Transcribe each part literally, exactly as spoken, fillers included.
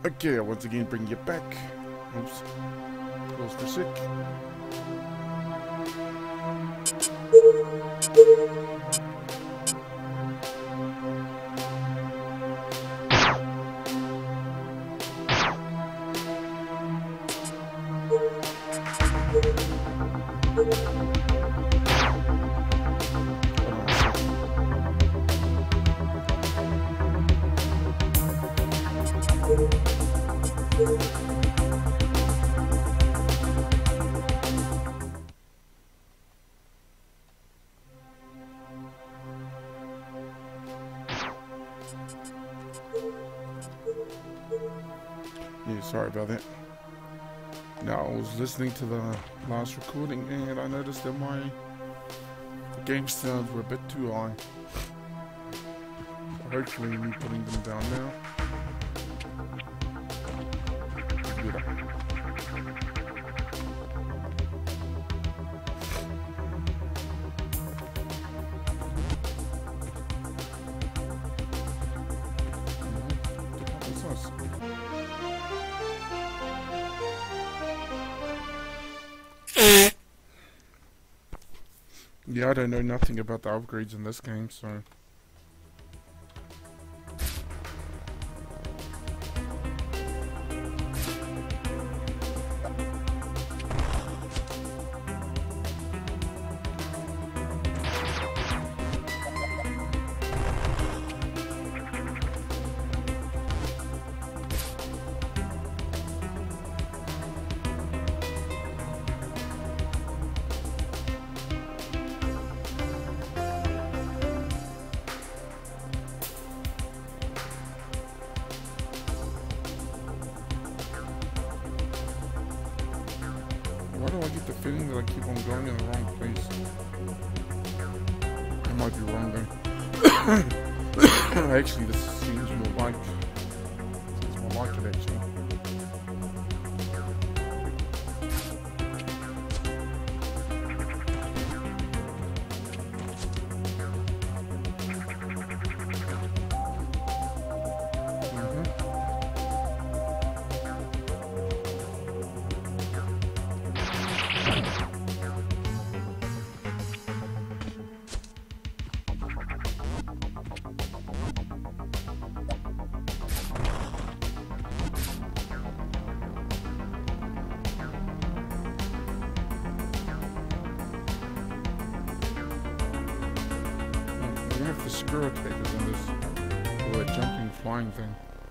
Okay, once again bring you back. Oops. Close for sick. Yeah, sorry about that. Now, I was listening to the last recording and I noticed that my the game sounds were a bit too high. So hopefully me putting them down now. Better. Yeah, I don't know nothing about the upgrades in this game, so... Why do I get the feeling that I keep on going in the wrong place? I might be wrong though. Actually, this seems more like... Seems more like it actually. We have the screw attackers in this, or that jumping flying thing.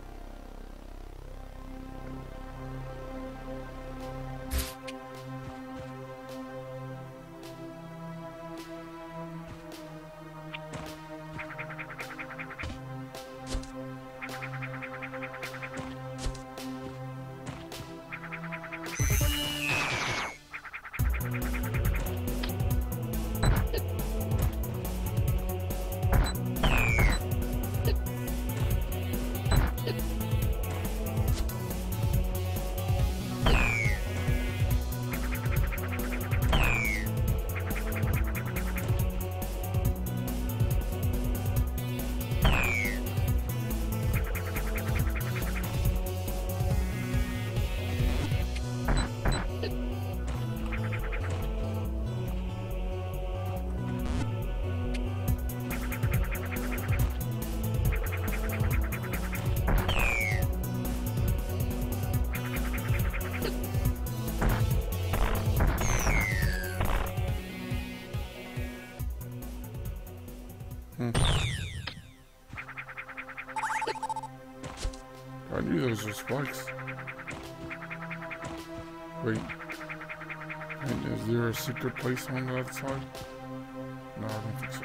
Hmm. I knew those were spikes. Wait. And is there a secret place on the other side? No, I don't think so.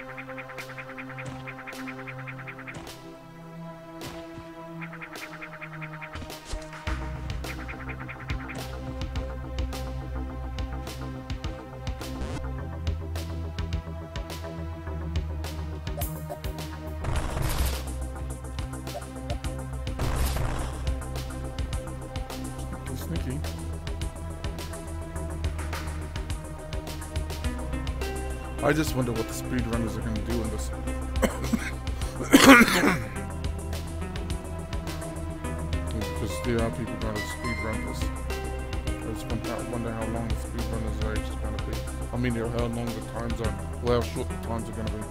Sneaky. I just wonder what the speedrunners are going to do in this. because there are people going to speed run this. I just wonder how long the speed runners are actually going to be. I mean, how long the times are, well, how short the times are going to be.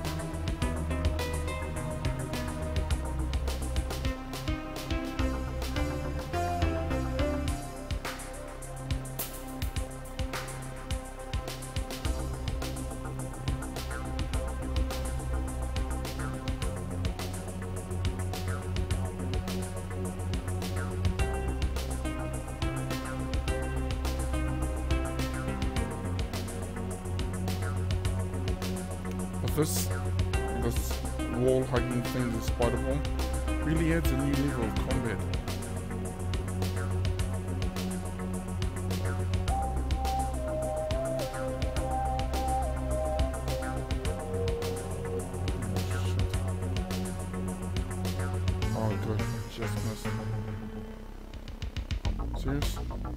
This, this wall hugging thing, the spider bomb, really adds a new level of combat. Oh god, just missed. Serious?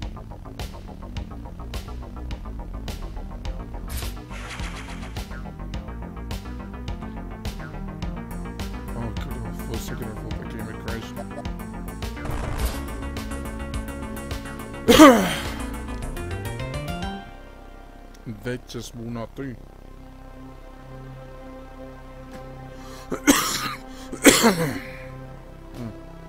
For a second I thought the game had crashed. That just will not do. Hmm.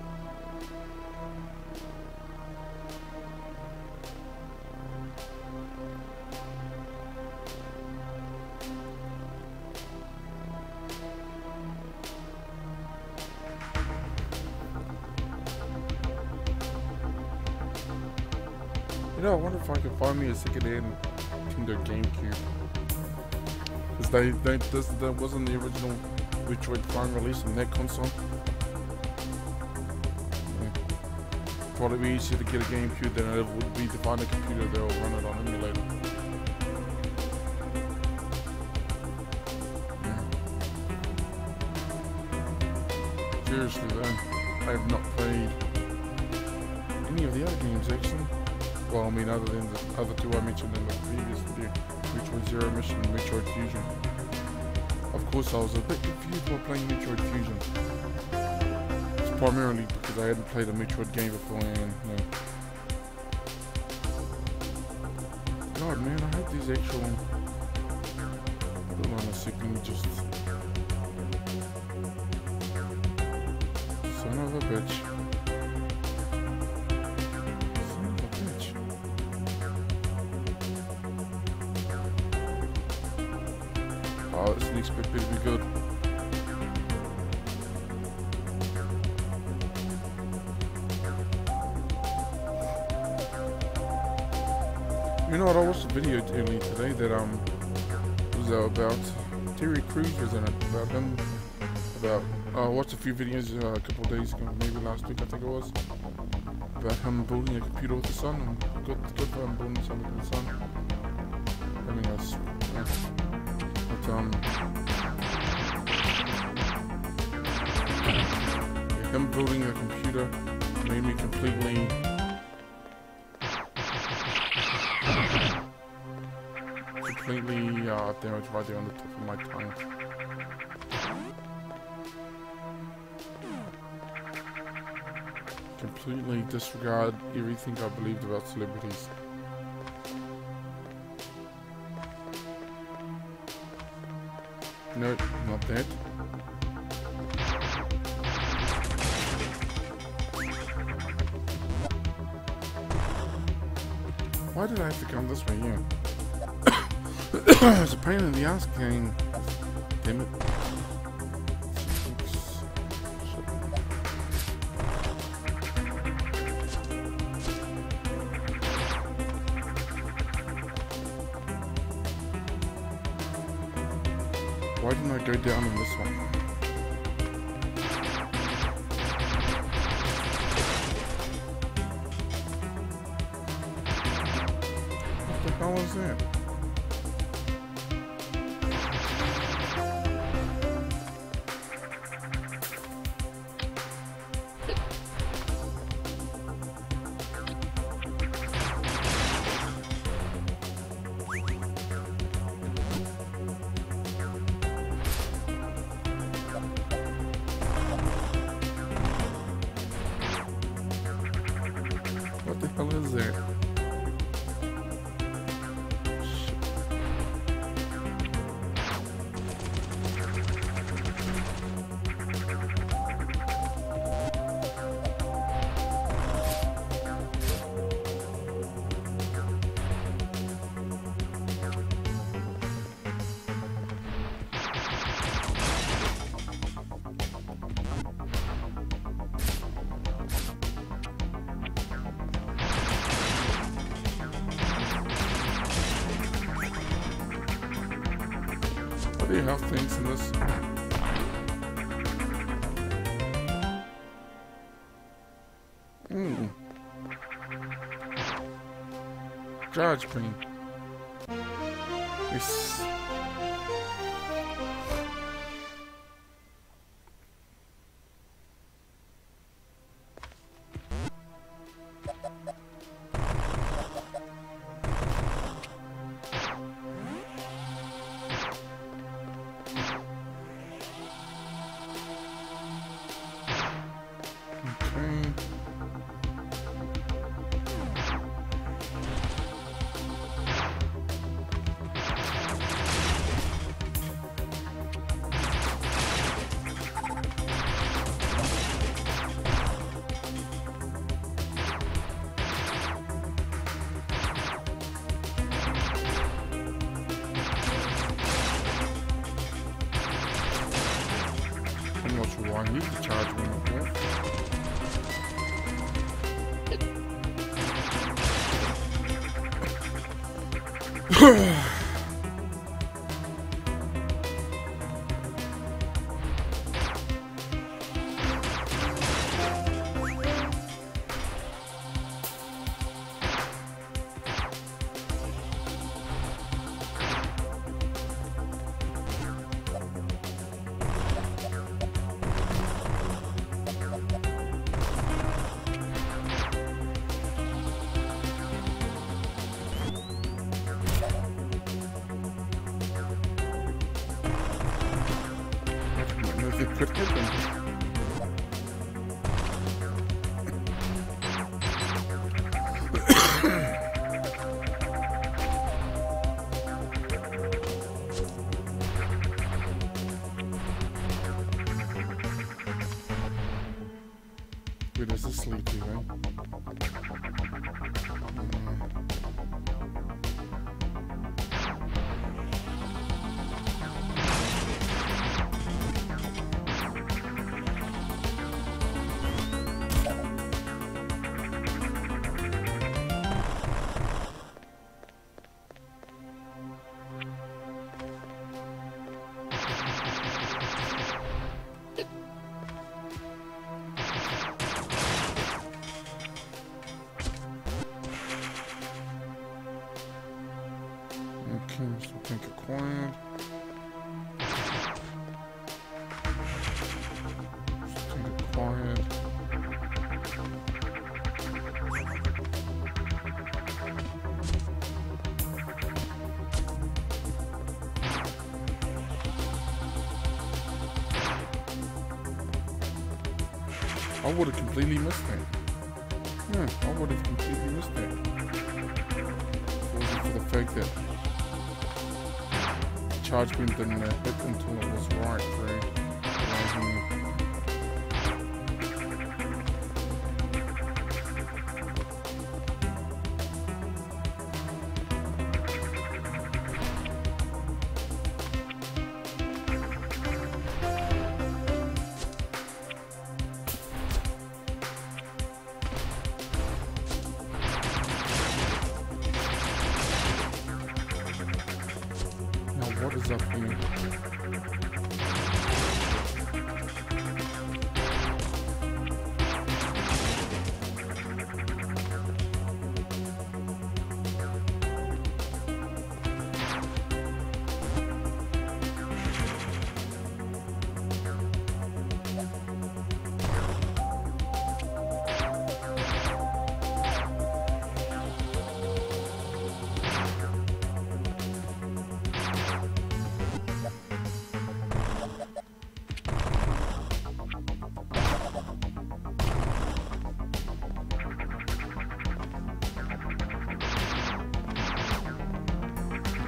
You know, I wonder if I could find me a second-hand Nintendo GameCube. Because they, they, this, that wasn't the original Metroid Prime release on that console. Yeah. Probably be easier to get a GameCube than it would be to find a computer that will run it on emulator. Yeah. Seriously though, I have not played any of the other games actually. Well, I mean, other than the other two I mentioned in the previous video, Metroid Zero Mission and Metroid Fusion. Of course, I was a bit confused while playing Metroid Fusion. It's primarily because I hadn't played a Metroid game before, and you know. God, man, I hate these actual. Hold on a second, just. Son of a bitch. Oh, this next bit better be good. You know what, I watched a video earlier today that um was uh, about Terry Crews was in it, about him, about, uh, I watched a few videos uh, a couple of days ago, maybe last week I think it was, about him building a computer with the sun, and good, good for him building something with the sun. I mean, that's, yeah. But, um, yeah, him building a computer made me completely completely, uh, there it's right there on the tip of my tongue. Completely disregard everything I believed about celebrities. Nope, not that. Why did I have to come this way? Yeah. It's a pain in the ass game. Damn it. Why didn't I go down on this one? What the hell is that? What the hell is that? Do you have things in this? Mm. Charge pin. Yes. I'm not sure why I need to charge one of them. It could happen. Wait, this is sleepy, right? Okay, something acquired. Something acquired. I would have completely missed that. Yeah, I would have completely missed that. If it wasn't for the fact that charge beam didn't uh, hit until it was right for What is up here?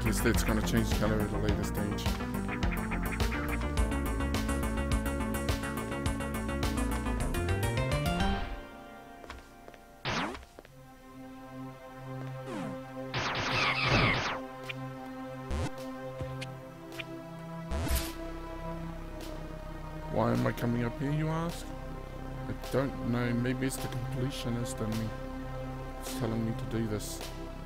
guess that's going to change the color at a later stage. Why am I coming up here, you ask? I don't know, maybe it's the completionist in me. It's telling me to do this.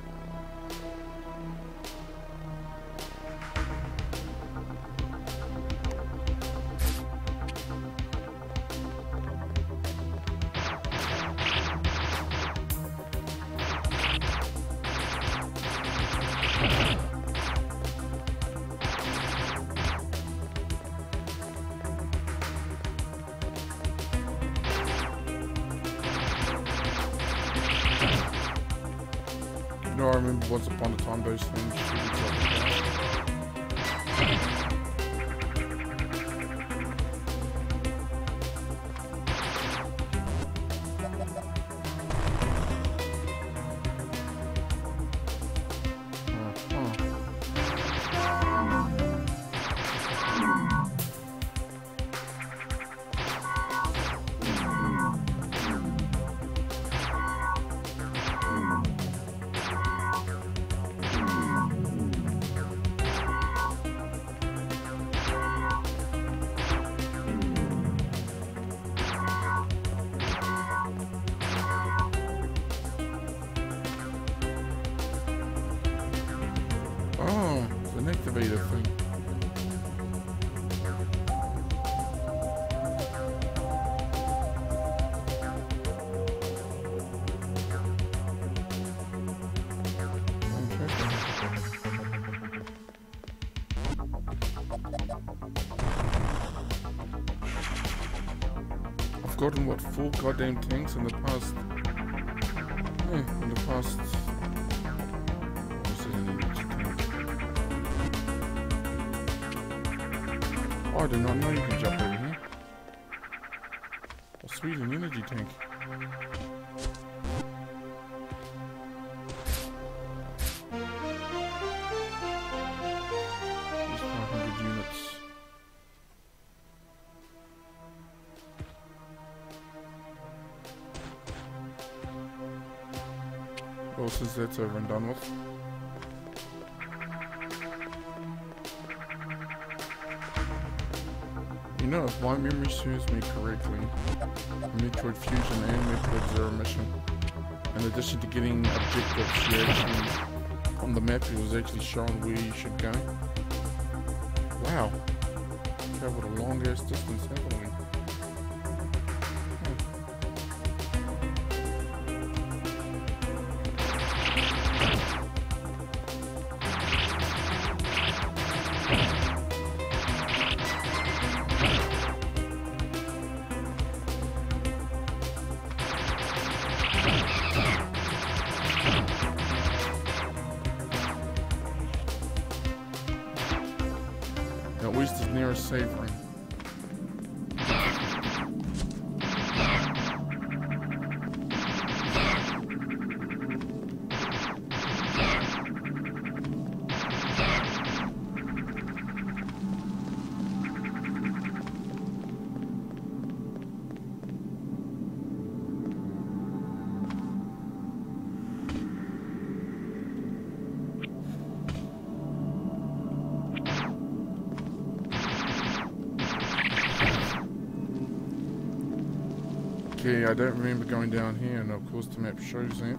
You know, I remember once upon a time those things should be Oh, it's an activator thing. I've gotten what, four goddamn tanks in the past. Yeah, in the past. Oh, I did not know you can jump over here. Oh, sweet, an energy tank. Just five hundred units. Well, since that's over and done with. You know, if my memory serves me correctly, Metroid Fusion and Metroid Zero Mission, in addition to getting objectives, you actually, on the map it was actually showing where you should go. Wow. Traveled a long ass distance, haven't we? At least it's near a save ring. Okay, I don't remember going down here, and of course the map shows that.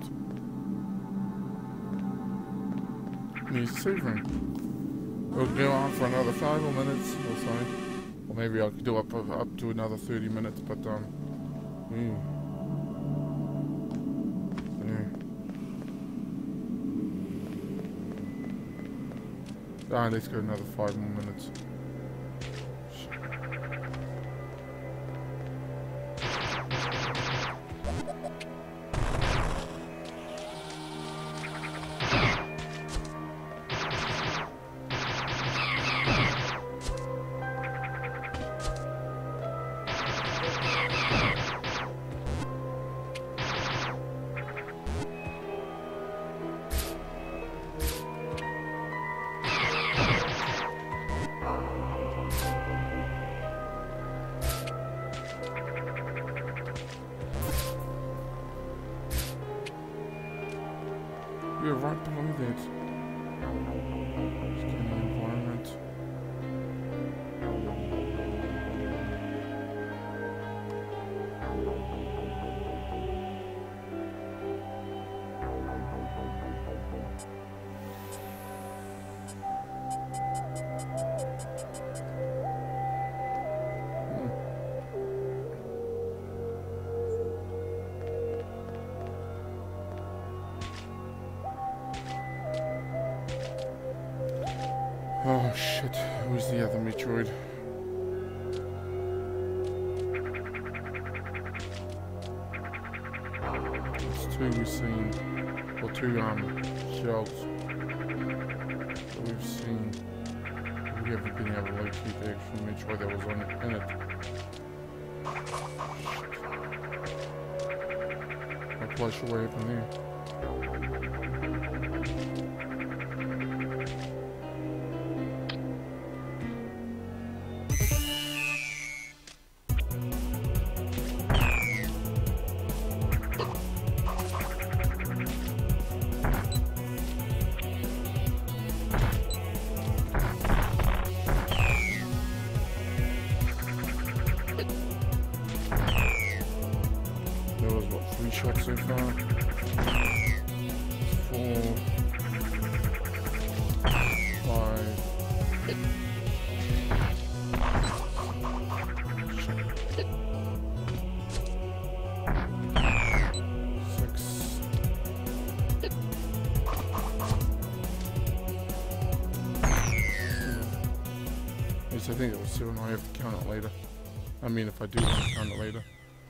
Needs a save ring. We'll go on for another five more minutes or so. Or maybe I could do up up to another thirty minutes, but um yeah. Yeah. Ah, let's go another five more minutes. We are right below that. Scan the environment. Oh shit, who's the other Metroid? There's two we've seen, or two um, shells that we've seen. We haven't been able to locate the actual Metroid that was on it, in it. Not quite sure what happened there. Shots so far. Four, five, six, yes, I think it was seven. I have to count it later. I mean, if I do want to count it later.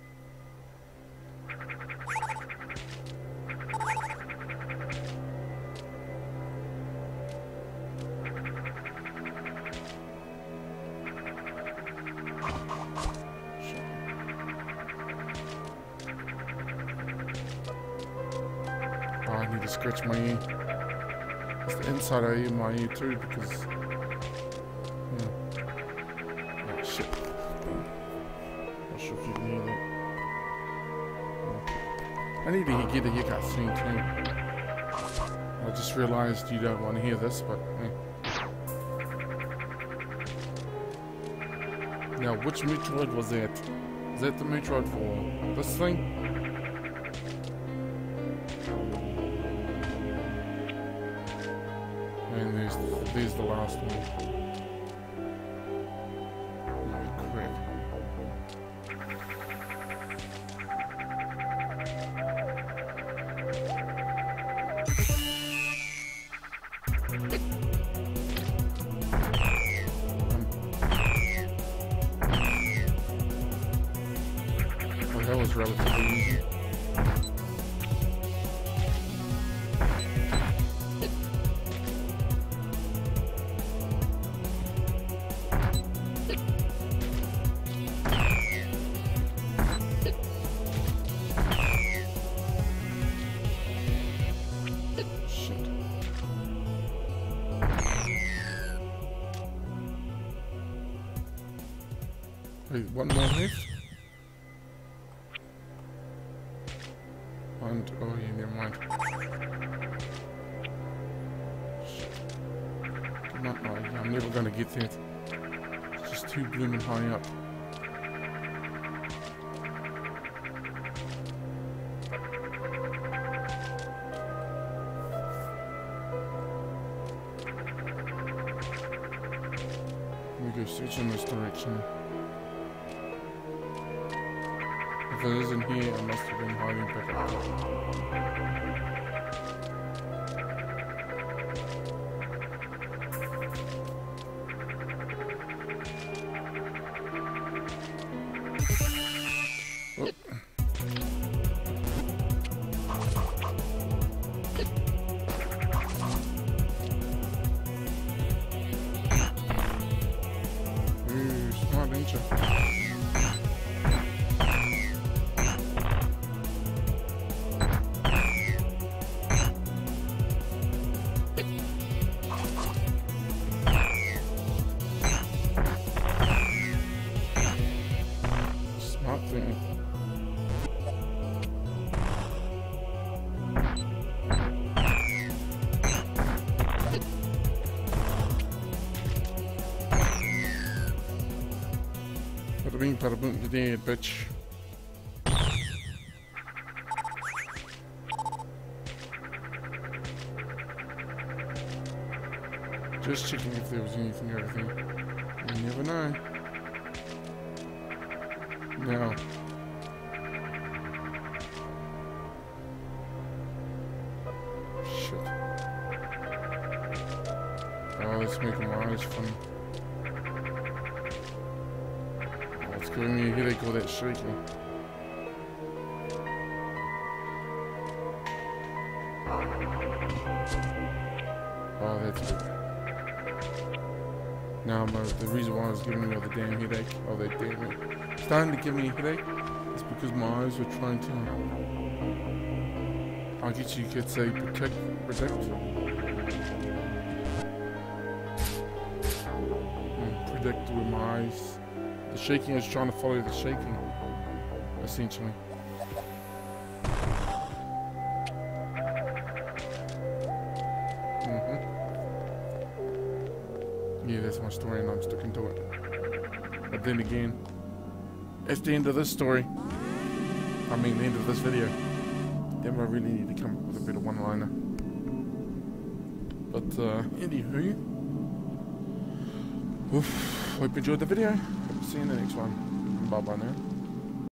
I need to scratch my ear. It's the inside of ear, my ear too, because... Yeah. Oh shit. Not sure if you can hear that. Yeah. I need to get a haircut soon too. I just realised you don't want to hear this, but... Yeah. Now, which Metroid was that? Is that the Metroid for this thing? And there's, there's the last one. Oh crap. Um, well, that was relatively easy. Wait, one more left. And oh yeah, never mind. Shit. Come on, oh, I'm never gonna get that. It's just too blooming high up. Let me go search in this direction. If it isn't here, I must have been hiding back up. Oh. Ooh, smart ninja. bing, bada boom, you're dead, bitch. Just checking if there was anything or everything. You never know. Now. Shit. Oh, that's making my eyes funny. Oh, it's giving me a headache, all that shaking. Oh, that's good. Now, my, the reason why I was giving me all the damn headache, oh, that damn it, starting to give me a headache, is because my eyes were trying to, I guess you could say, protect, protect, mm, protect with my eyes. The shaking is trying to follow the shaking, essentially. Yeah, that's my story and I'm sticking to it. But then again, it's the end of this story. I mean, the end of this video. Then I really need to come up with a bit of one-liner. But, uh, anywho. Oof, hope you enjoyed the video. Hope to see you in the next one. Bye-bye now.